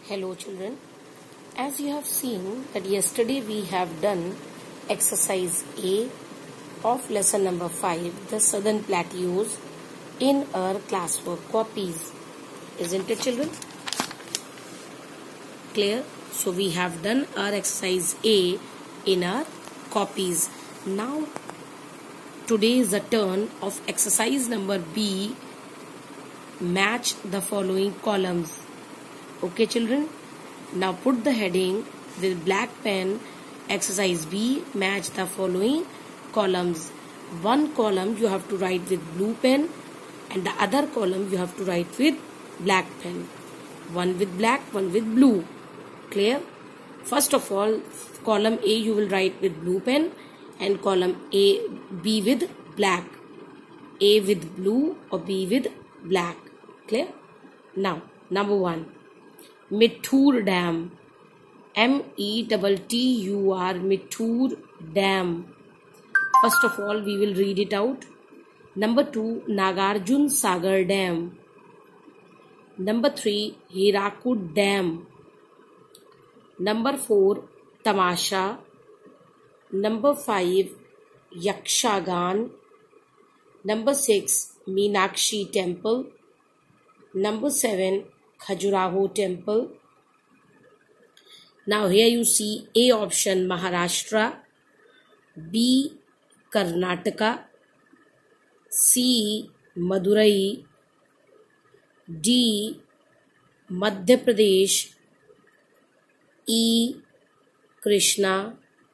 Hello children, as you have seen that yesterday we have done exercise A of lesson number 5, the Southern Plateaus, in our classwork copies. Isn't it children? Clear? So we have done our exercise A in our copies. Now today is the turn of exercise number B, match the following columns. Okay children, now put the heading with black pen, exercise B, match the following columns. One column you have to write with blue pen and the other column you have to write with black pen. One with black, one with blue. Clear? First of all, column A you will write with blue pen and column B with black. A with blue or B with black. Clear? Now, number 1. Mittur Dam. M-E-T-T-U-R, Mittur Dam. First of all, we will read it out. Number 2, Nagarjun Sagar Dam. Number 3, Hirakud Dam. Number 4, Tamasha. Number 5, Yakshagan. Number 6, Meenakshi Temple. Number 7, Khajuraho Temple. Now here you see A option Maharashtra, B Karnataka, C Madurai, D Madhya Pradesh, E Krishna,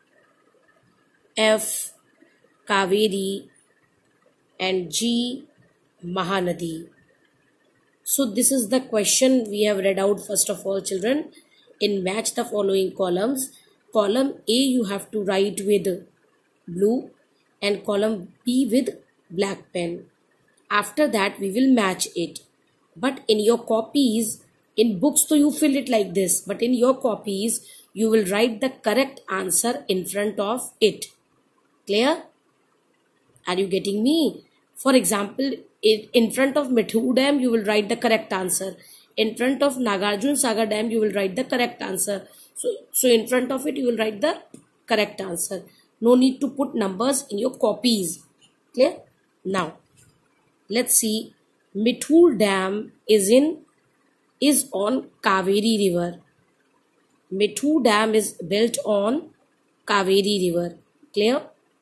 F Kaveri, and G Mahanadi. So this is the question we have read out first of all children. In match the following columns, column A you have to write with blue and column B with black pen. After that we will match it. But in your copies, in books so you fill it like this, but in your copies you will write the correct answer in front of it. Clear? Are you getting me? For example, in front of Mittur Dam, you will write the correct answer. In front of Nagarjun Sagar Dam, you will write the correct answer. So in front of it, you will write the correct answer. No need to put numbers in your copies. Clear? Now, let's see. Mittur Dam is on Kaveri River. Mittur Dam is built on Kaveri River. Clear?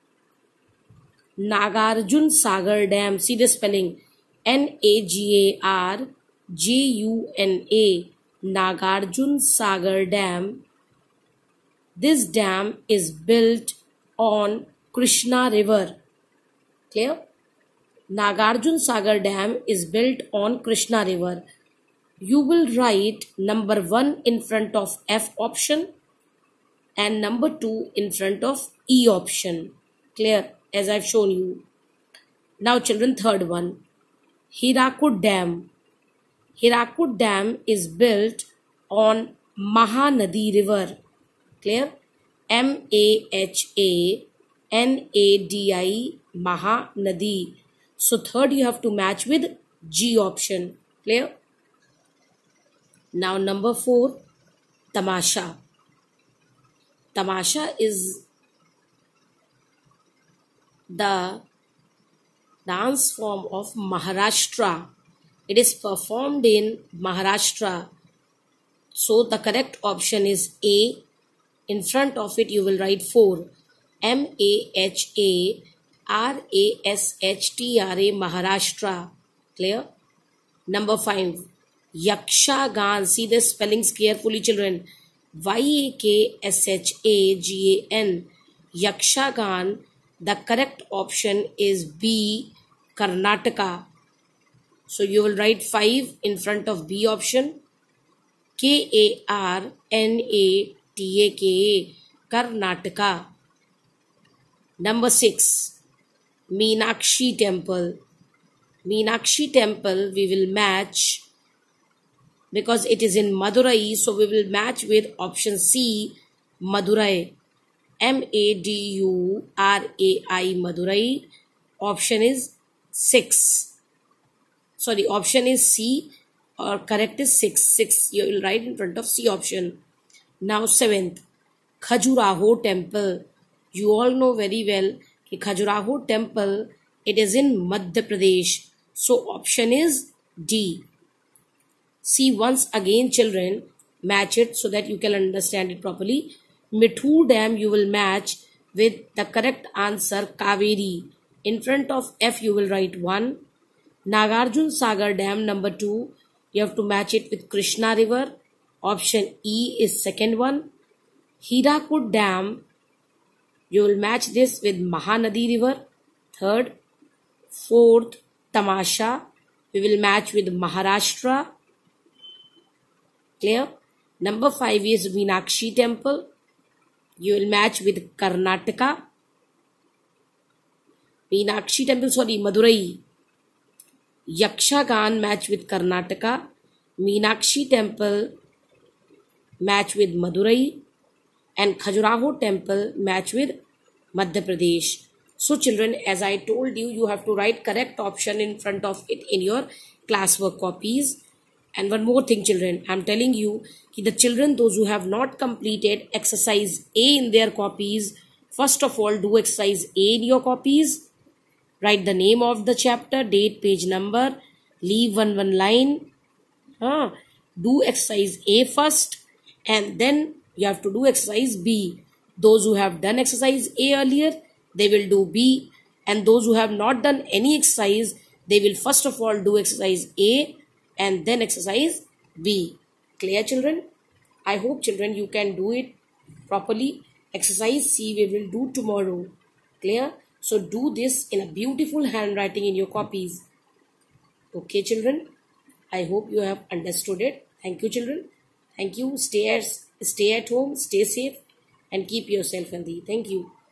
Nagarjun Sagar Dam, see the spelling, Nagarjuna, Nagarjun Sagar Dam. This dam is built on Krishna River. Clear? Nagarjun Sagar Dam is built on Krishna River. You will write number 1 in front of F option and number 2 in front of E option. Clear? As I've shown you. Now children, third one. Hirakud Dam. Hirakud Dam is built on Mahanadi River. Clear? M-A-H-A-N-A-D-I, Mahanadi. So third you have to match with G option. Clear? Now number 4, Tamasha. Tamasha is the dance form of Maharashtra. It is performed in Maharashtra. So the correct option is A. In front of it you will write 4. M-A-H-A-R-A-S-H-T-R-A, Maharashtra. Clear? Number 5. Yakshagan. See the spellings carefully children. Y-A-K-S-H-A-G-A-N. Yakshagan. The correct option is B, Karnataka. So you will write 5 in front of B option. K-A-R-N-A-T-A-K-A, Karnataka. Number 6, Meenakshi Temple. Meenakshi Temple we will match because it is in Madurai. So we will match with option C, Madurai. M-A-D-U-R-A-I, Madurai. Option is 6. Option is C, or correct is 6. 6 you will write in front of C option. Now 7th, Khajuraho temple. You all know very well कि Khajuraho temple, it is in Madhya Pradesh. So option is D. See once again children, match it so that you can understand it properly. Mithu Dam you will match with the correct answer Kaveri. In front of F you will write 1. Nagarjun Sagar Dam number 2, you have to match it with Krishna River. Option E is second one. Hirakud Dam, you will match this with Mahanadi River. Third. Fourth, Tamasha, we will match with Maharashtra. Clear? Number 5 is Meenakshi temple. You will match with Karnataka. Meenakshi temple, sorry, Madurai. Yakshagan match with Karnataka. Meenakshi temple match with Madurai. And Khajuraho temple match with Madhya Pradesh. So children, as I told you, you have to write correct option in front of it in your classwork copies. And one more thing children, I am telling you, the children, those who have not completed exercise A in their copies, first of all do exercise A in your copies. Write the name of the chapter, date, page number, leave one line. Do exercise A first and then you have to do exercise B. Those who have done exercise A earlier, they will do B, and those who have not done any exercise, they will first of all do exercise A and then exercise B. Clear children? I hope children you can do it properly. Exercise C we will do tomorrow. Clear? So do this in a beautiful handwriting in your copies. Okay children? I hope you have understood it. Thank you children. Thank you. Stay at home, stay safe and keep yourself healthy. Thank you.